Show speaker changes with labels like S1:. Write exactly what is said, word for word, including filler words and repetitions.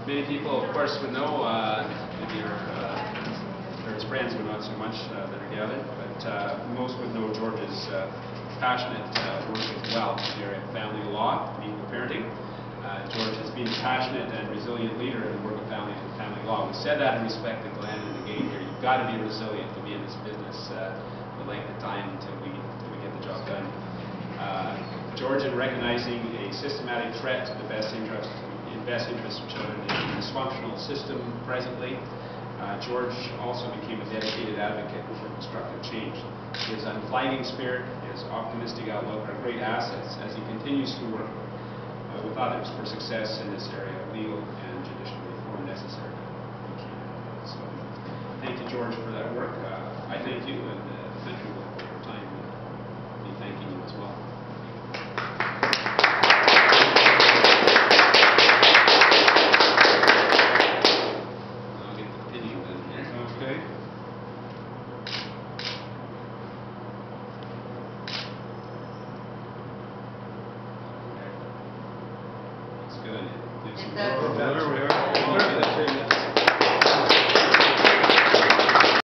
S1: many people, of course, would know, uh, maybe your, uh, or his friends would not so much uh, that are gathered, but uh, most would know George's uh, passionate uh, work as well in the area of family law and equal parenting. Uh, George has been a passionate and resilient leader in the work of family and family law. We said that in respect to Glenn and the game here. You've got to be resilient to be in this business uh, the length of time until we, until we get the job done. Uh, George, in recognizing a systematic threat to the best interest, in best interest of children in a dysfunctional system presently, uh, George also became a dedicated advocate for constructive change. His unflagging spirit, his optimistic outlook are great assets as he continues to work uh, with others for success in this area of legal and judicial reform necessary in Canada. So, thank you, George, for that work. Uh, I thank you, and uh, the country will, over time, will be thanking you as well. Good.